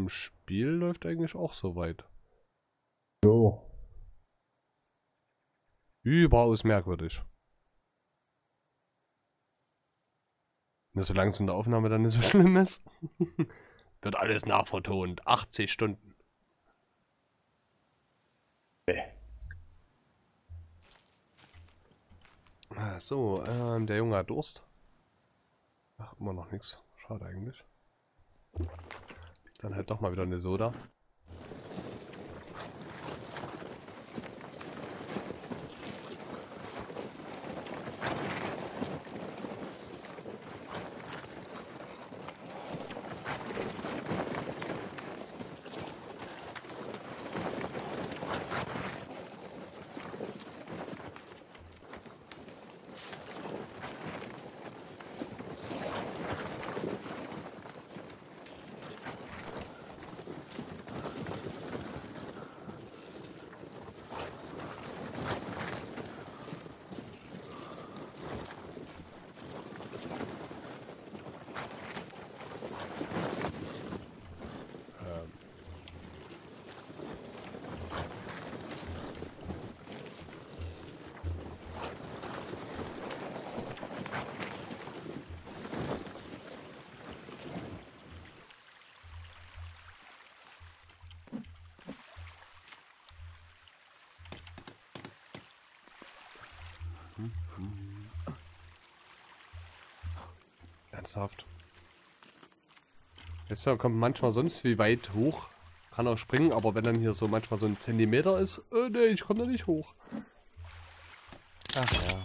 im Spiel läuft eigentlich auch so weit. Jo. Überaus merkwürdig. Nur solange es in der Aufnahme dann nicht so schlimm ist. Wird alles nachvertont. 80 Stunden. So, der Junge hat Durst. Ach, immer noch nichts. Schade eigentlich. Dann halt doch mal wieder eine Soda. Ernsthaft. Weißt du, er kommt manchmal sonst wie weit hoch. Kann auch springen, aber wenn dann hier so manchmal so ein Zentimeter ist, nee, ich komme da nicht hoch. Ach ja.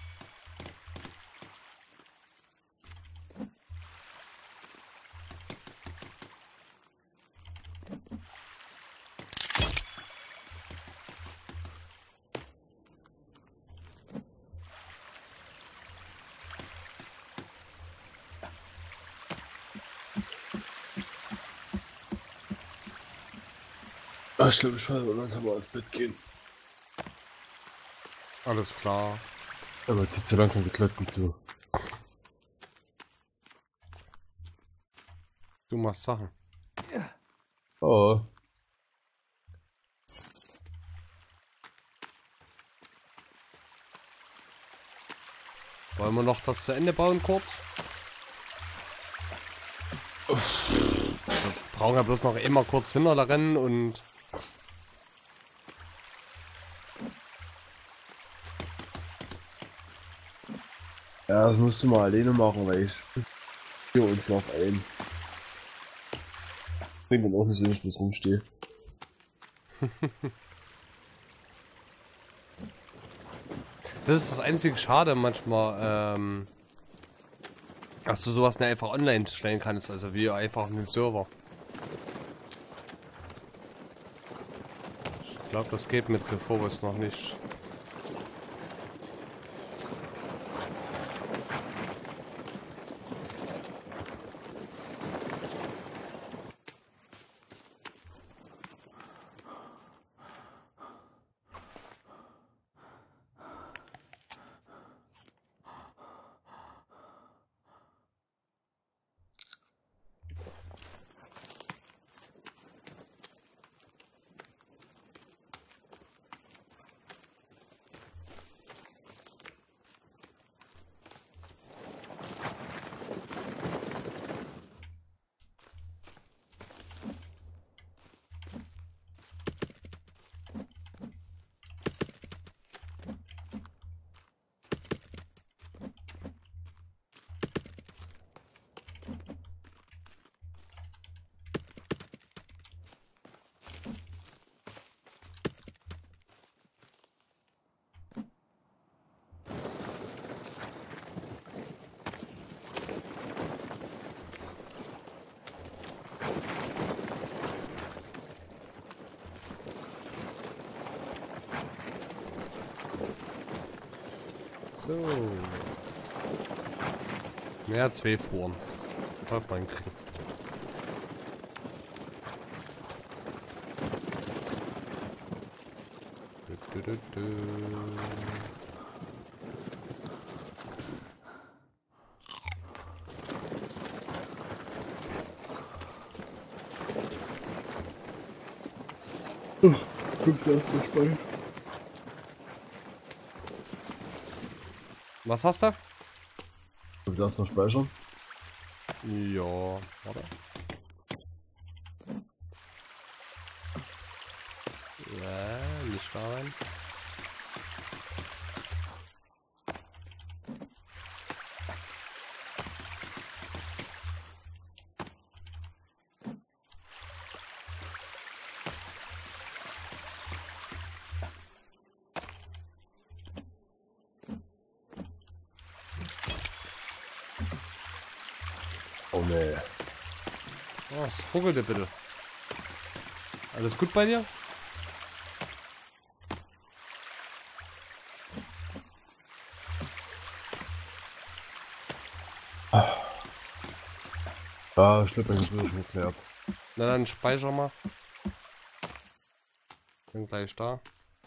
Ich glaube, ich werde langsam mal ins Bett gehen. Alles klar. Aber zieht so langsam die Klotzen zu. Du machst Sachen. Oh. Wollen wir noch das zu Ende bauen kurz? Wir brauchen ja bloß noch immer kurz hinterrennen und... Ja, das musst du mal alleine machen, weil ich hier und schlaf ein. Ich bin dann auch nicht so, wenn ich bloß rumstehe. Das ist das einzige Schade manchmal, dass du sowas nicht einfach online stellen kannst, also wie einfach einen Server. Ich glaube, das geht mit Sophobos noch nicht. So. Ja, 12 Uhr. Sollte man kriegen. Du, du, du, du. Guck's erst mal speichern. Was hast du? Guck's erst mal speichern. Ja, warte. Ja, nicht da rein. Oh ne. Oh, es ruckelte bitte. Alles gut bei dir? Ja, Schleppern ist schon geklärt. Na dann speicher mal. Bin gleich da.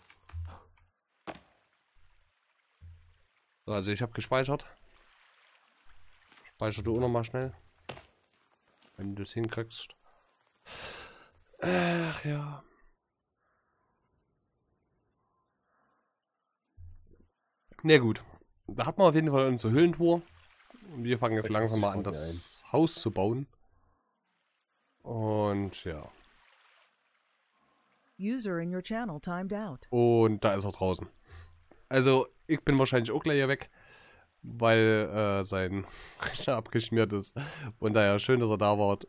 So, also ich habe gespeichert. Speicher du auch noch mal schnell. Wenn du es hinkriegst. Ach ja. Na gut. Da hat man auf jeden Fall unsere Höhlentour. Und wir fangen jetzt langsam mal an, das Haus zu bauen. Und ja. User in your channel timed out. Und da ist er draußen. Also, ich bin wahrscheinlich auch gleich hier weg, weil sein Rechner abgeschmiert ist. Und daher schön, dass er da war.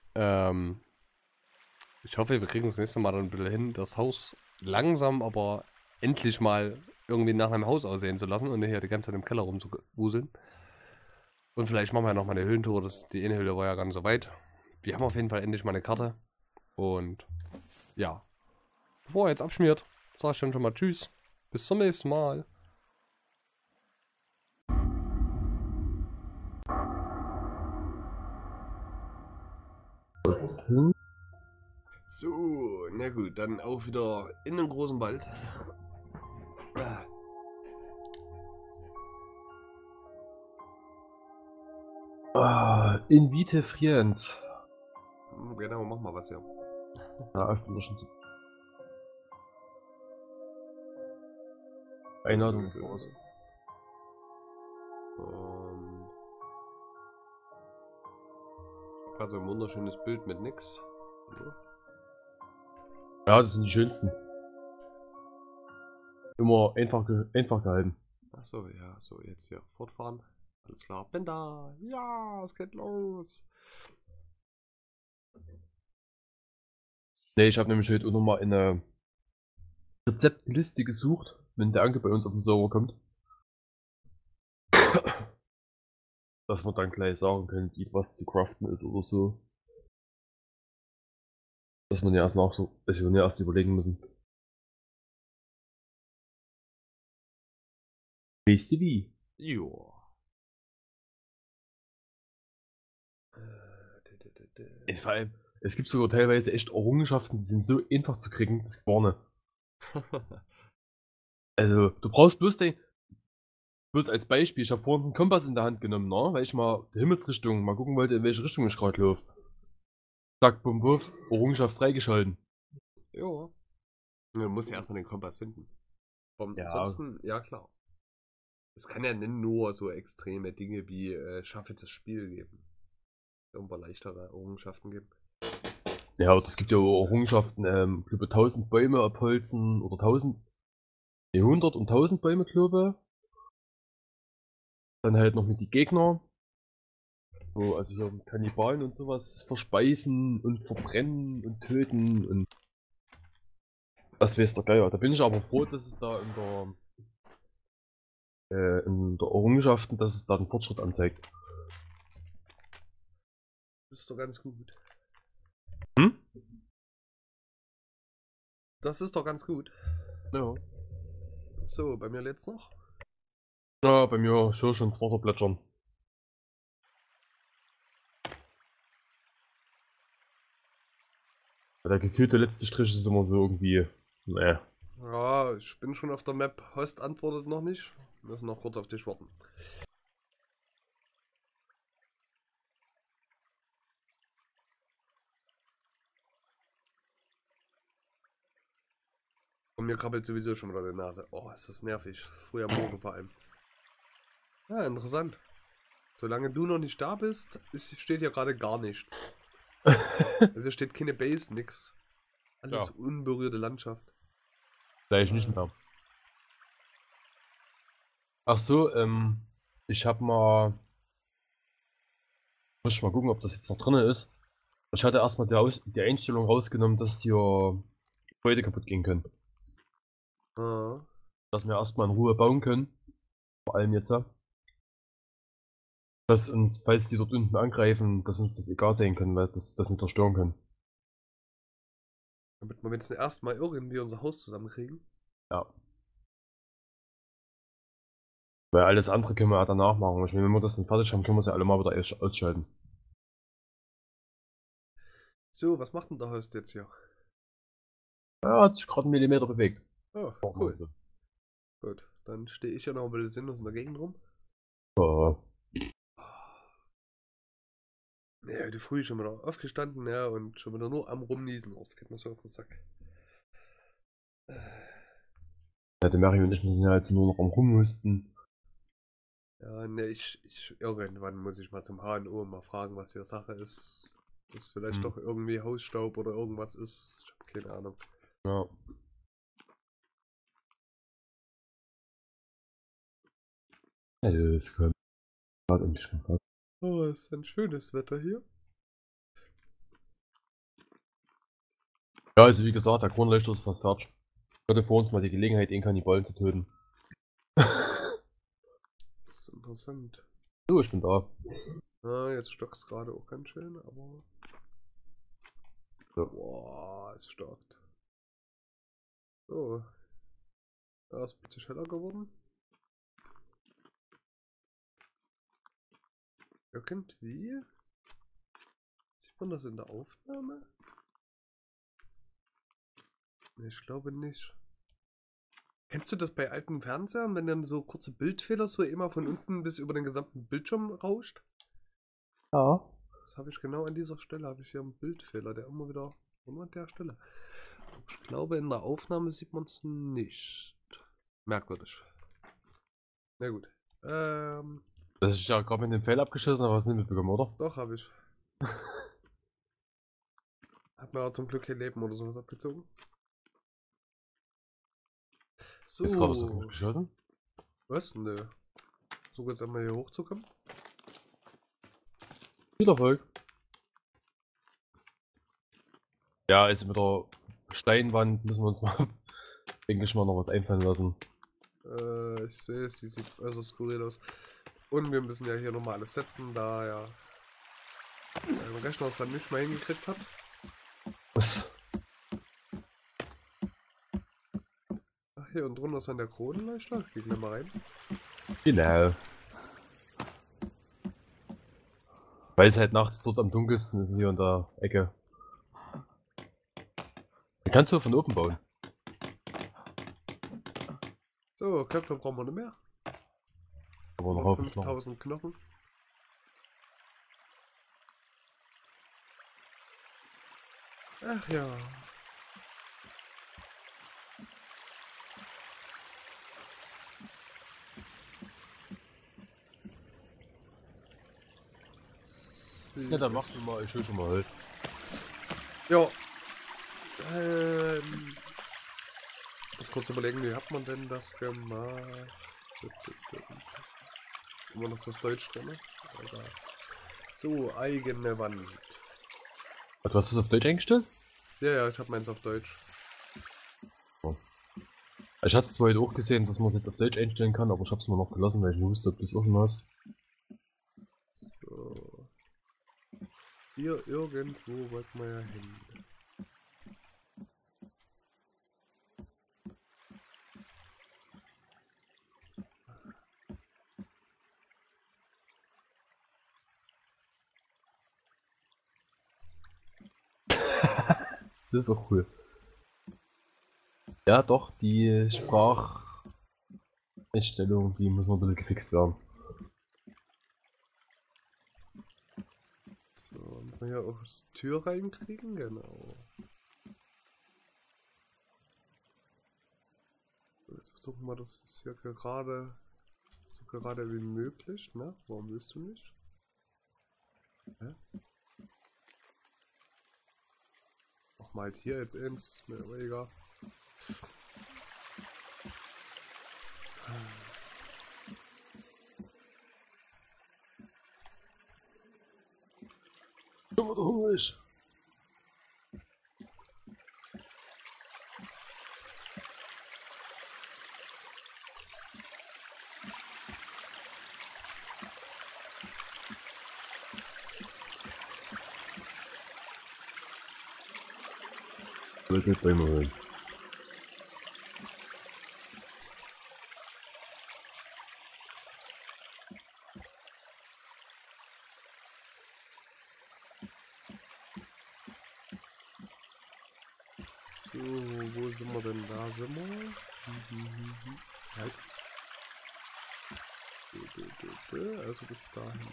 Ich hoffe, wir kriegen das nächste Mal dann ein bisschen hin, das Haus langsam, aber endlich mal irgendwie nach einem Haus aussehen zu lassen und nicht hier die ganze Zeit im Keller rumzuwuseln. Und vielleicht machen wir ja noch mal eine Höhlentour. Die eine Höhle war ja gar nicht so weit. Wir haben auf jeden Fall endlich mal eine Karte. Und ja. Bevor er jetzt abschmiert, sage ich dann schon mal Tschüss. Bis zum nächsten Mal. So, na gut, dann auch wieder in den großen Wald. Invite Friends. Genau, mach mal was hier. Ja, ich bin da schon. Einladung ist raus. Gerade so ein wunderschönes Bild mit nix. Ja, das sind die schönsten. Immer einfach gehalten. Achso, ja, so jetzt hier fortfahren. Alles klar, bin da. Ja, es geht los. Ne, ich habe nämlich heute auch nochmal eine Rezeptliste gesucht, wenn der Anke bei uns auf den Server kommt. Dass wir dann gleich sagen können, wie was zu craften ist oder so. Dass wir erst erst überlegen müssen. Weißt du wie? Joa. Vor allem, es gibt sogar teilweise echt Errungenschaften, die sind so einfach zu kriegen, das geht gar nicht. Also, du brauchst bloß als Beispiel, ich habe vorhin einen Kompass in der Hand genommen, ne? Weil ich mal die Himmelsrichtung mal gucken wollte, in welche Richtung ich gerade laufe. Zack, bumm, wuff, Errungenschaft freigeschalten. Joa. Du musst ja erstmal den Kompass finden. Ja. Ansonsten, ja klar. Es kann ja nicht nur so extreme Dinge wie schaffe das Spiel geben. Irgendwo leichtere Errungenschaften geben. Ja, aber es gibt ja auch Errungenschaften, ich glaube 1000 Bäume abholzen oder 100 und 1000 Bäume, glaube. Dann halt noch mit die Gegner. So, also hier mit Kannibalen und sowas verspeisen und verbrennen und töten und das weiß der Geier. Da bin ich aber froh, dass es da in der Errungenschaften, dass es da den Fortschritt anzeigt. Das ist doch ganz gut. Hm? Das ist doch ganz gut. Ja. So, bei mir lädt's noch. Ja, bei mir schon ins Wasser plätschern. Der gefühlte letzte Strich ist immer so irgendwie. Naja. Ja, ich bin schon auf der Map. Host antwortet noch nicht. Wir müssen noch kurz auf dich warten. Und mir krabbelt sowieso schon wieder die Nase. Oh, ist das nervig. Früh am Morgen vor allem. Ja, interessant. Solange du noch nicht da bist, steht hier gerade gar nichts. Also steht keine Base, nix. Alles Ja. unberührte Landschaft. Gleich nicht mehr. Ach so, ich hab mal. Muss ich mal gucken, ob das jetzt noch drin ist. Ich hatte erstmal die Einstellung rausgenommen, dass hier Gebäude kaputt gehen können. Ah. Dass wir erstmal in Ruhe bauen können. Vor allem jetzt. Dass uns, falls die dort unten angreifen, dass uns das egal sein können, weil das nicht zerstören können. Damit wir jetzt erstmal irgendwie unser Haus zusammenkriegen. Ja. Weil alles andere können wir ja danach machen. Ich meine, wenn wir das dann fertig haben, können wir sie alle mal wieder ausschalten. So, was macht denn der Host jetzt hier? Ja, hat sich gerade einen Millimeter bewegt. Oh, cool. Gut, dann stehe ich ja noch ein bisschen sinnlos in der Gegend rum. Ja. Ja, heute früh schon wieder aufgestanden, ja, und schon wieder nur am Rumniesen. Oh, das geht mir so auf den Sack. Ja, der Mary und ich müssen ja jetzt nur noch am Rumhusten. Ja, ne, irgendwann muss ich mal zum HNO mal fragen, was hier Sache ist. Dass vielleicht doch irgendwie Hausstaub oder irgendwas ist. Ich habe keine Ahnung. Ja. Ja, das kommt gerade endlich schon fast. Oh, ist ein schönes Wetter hier. Ja, also wie gesagt, der Kronleuchter ist fast fertig. Ich hatte vor uns mal die Gelegenheit, den Kannibalen zu töten. Das ist interessant. So, ich bin da. Ah, jetzt stockt es gerade auch ganz schön, aber. So. Boah, es stockt. So. Da ist plötzlich heller geworden. Irgendwie. Sieht man das in der Aufnahme? Nee, ich glaube nicht. Kennst du das bei alten Fernsehern, wenn dann so kurze Bildfehler so immer von unten bis über den gesamten Bildschirm rauscht? Ja. Das habe ich genau an dieser Stelle, habe ich hier einen Bildfehler, der immer an der Stelle. Ich glaube, in der Aufnahme sieht man es nicht. Merkwürdig. Na gut. Das ist ja gerade mit dem Pfeil abgeschossen, aber was nicht mitbekommen, oder? Doch, habe ich. Hat mir aber zum Glück kein Leben oder sowas abgezogen. Ist gerade was auf So. mich geschossen? Was? Nö. So jetzt einmal hier hochzukommen. Viel Erfolg. Ja, ist mit der Steinwand müssen wir uns mal, denke ich mal, noch was einfallen lassen. Ich sehe es, die sieht äußerst skurril aus. Und wir müssen ja hier nochmal alles setzen, da ja mein Rechner es dann nicht mehr hingekriegt hat. Was? Ach, hier und drunter ist dann der Kronenleuchter. Ich gehe gleich mal rein. Genau. Weil es halt nachts dort am dunkelsten ist, hier in der Ecke. Da kannst du von oben bauen. So, Köpfe brauchen wir nicht mehr. Aber noch Und auf 5000 Knochen. Ach ja. Ja, dann machst du mal, ich hol schon mal Holz. Ja. Muss kurz überlegen, wie hat man denn das gemacht? Immer noch das Deutsch drin, ne? Egal. So, eigene Wand. Du hast das auf Deutsch eingestellt? Ja, ich habe meins auf Deutsch. Ich hatte es zwar heute auch gesehen, dass man es jetzt auf Deutsch einstellen kann, aber ich hab's mal noch gelassen, weil ich nicht wusste, ob du es auch schon hast. So. Hier irgendwo wollten wir ja hin. Das ist auch cool. Ja, doch, die Spracheinstellung, die muss noch ein bisschen gefixt werden. So, und wir hier auch die Tür reinkriegen, genau. versuchen wir das ist hier gerade so gerade wie möglich, ne? Warum willst du nicht? Hä? Mach mal halt hier jetzt eins, mir aber egal. Schon wieder hungrig. Wird nicht bei mir holen. So, wo sind wir denn? Da sind wir. Halt. Also bis dahin.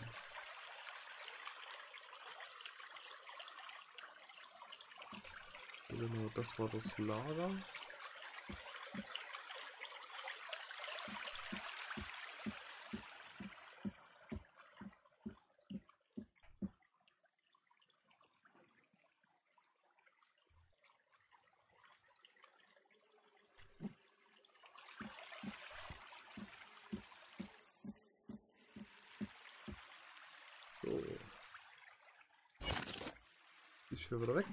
Genau, das war das Lager. So. Ich will wieder weg.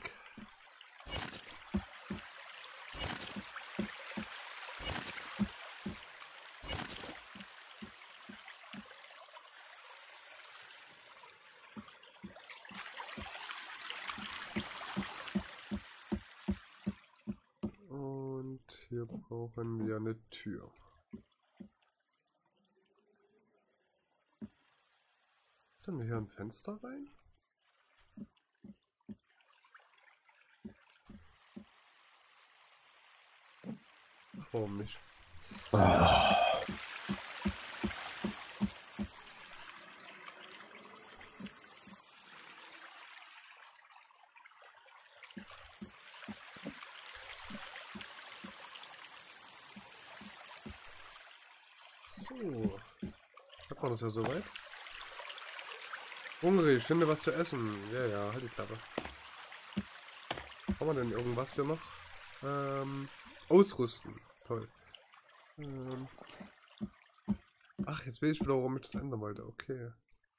Und hier brauchen wir eine Tür. Sind wir hier ein Fenster rein? Ach, warum nicht? Ah. So. Hat man das ja soweit? Hungrig, ich finde was zu essen. Ja, ja, halt die Klappe. Haben wir denn irgendwas hier noch? Ausrüsten. Toll. Ach, jetzt weiß ich wieder, warum ich das ändern wollte. Okay.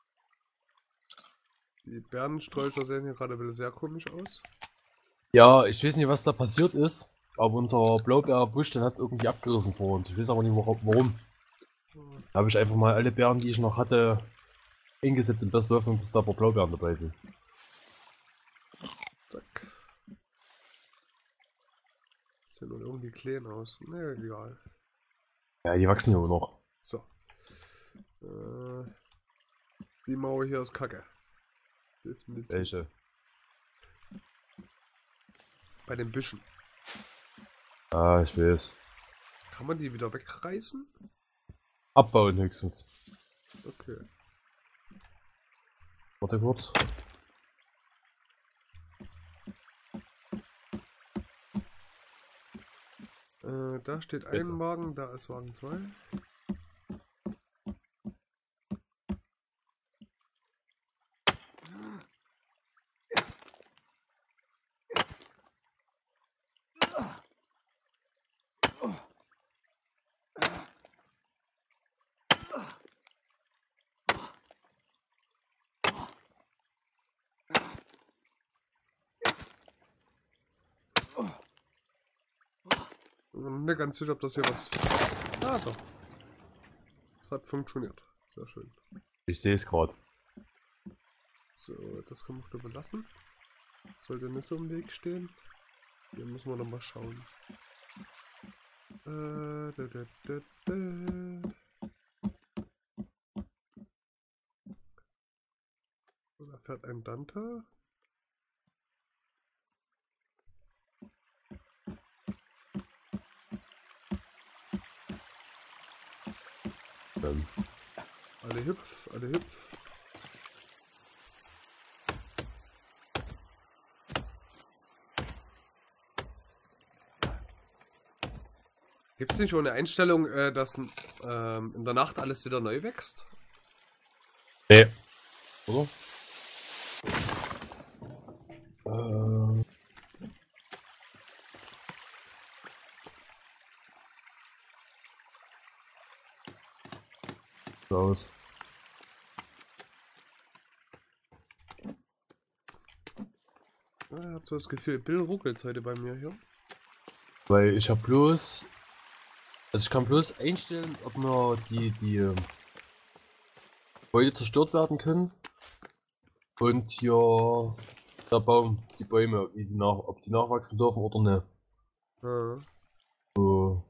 Die Bärensträucher sehen hier gerade wieder sehr komisch aus. Ja, ich weiß nicht, was da passiert ist, aber unser Blaubeerbusch, den hat irgendwie abgerissen vor uns. Ich weiß aber nicht warum. Da habe ich einfach mal alle Beeren, die ich noch hatte, eingesetzt in bester Hoffnung, dass da ein paar Blaubeeren dabei sind. Zack. Sehen nun irgendwie klein aus. Ne, egal. Ja, die wachsen ja auch noch. So. Die Mauer hier ist kacke. Definitiv. Welche? Bei den Büschen. Ah, ich weiß. Kann man die wieder wegreißen? Abbauen höchstens. Okay. Warte kurz. Da steht ein Bitte. Wagen, da ist Wagen 2. Ich bin nicht ganz sicher, ob das hier was... Ah, doch. Das hat funktioniert. Sehr schön. Ich sehe es gerade. So, das können wir auch überlassen. Sollte nicht so im Weg stehen. Hier müssen wir nochmal schauen. So, da fährt ein Danta. Alle hüpf, alle hüpf. Gibt es nicht schon eine Einstellung, dass in der Nacht alles wieder neu wächst? Nee. Oder? Äh. Aus. Ja, ich habe so das Gefühl, Bill ruckelt heute bei mir hier. Weil ich habe bloß. Also ich kann bloß einstellen, ob mir die Gebäude zerstört werden können. Und hier der Baum, die Bäume, wie die ob die nachwachsen dürfen oder nicht. Ja. So.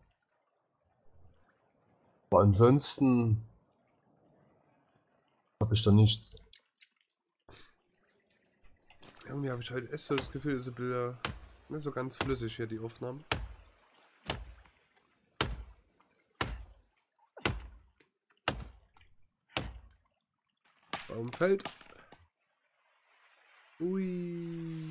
Aber ansonsten habe ich da nichts. Irgendwie habe ich heute echt so das Gefühl, diese Bilder nicht so ganz flüssig hier, die Aufnahmen. Baum fällt. Ui.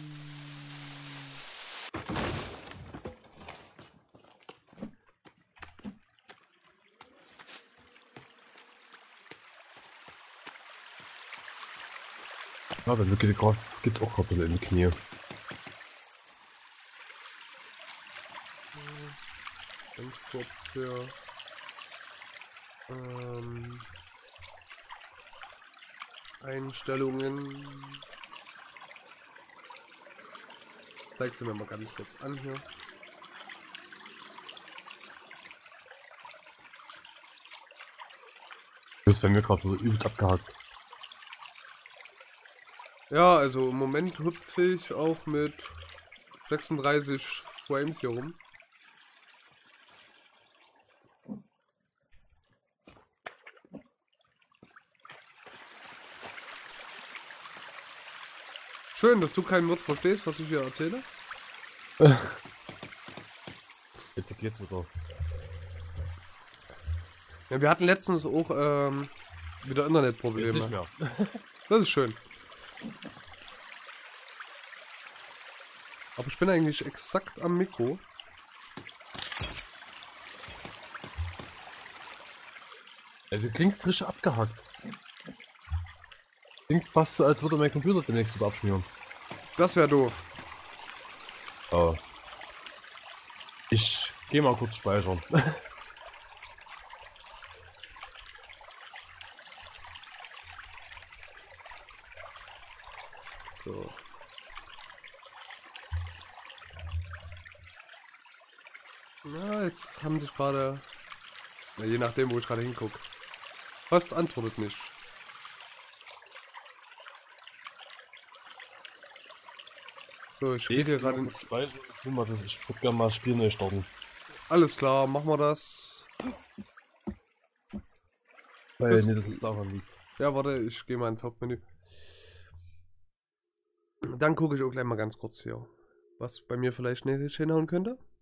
Ja, bei mir geht's auch gerade in die Knie. Ganz kurz für Einstellungen. Zeig sie mir mal ganz kurz an hier. Du bist bei mir gerade so übelst abgehakt. Ja, also im Moment hüpfe ich auch mit 36 Frames hier rum. Schön, dass du kein Wort verstehst, was ich hier erzähle. Jetzt geht's wieder. Ja, wir hatten letztens auch wieder Internetprobleme. Jetzt nicht mehr. Das ist schön. Aber ich bin eigentlich exakt am Mikro. Ja, du klingst richtig abgehakt. Klingt fast so, als würde mein Computer demnächst wieder abschmieren. Das wäre doof. Oh. Ich geh mal kurz speichern. So. Na, jetzt haben sich gerade... Na, je nachdem, wo ich gerade hingucke. Fast antwortet nicht. So, ich rede gerade... kurz speichern. Ich würde gerne mal das Spiel neu starten. Alles klar, machen wir das. Weil, Das- nee, das ist daran liegt. Ja, warte, ich gehe mal ins Hauptmenü. Dann gucke ich auch gleich mal ganz kurz hier, was bei mir vielleicht nicht hinhauen könnte.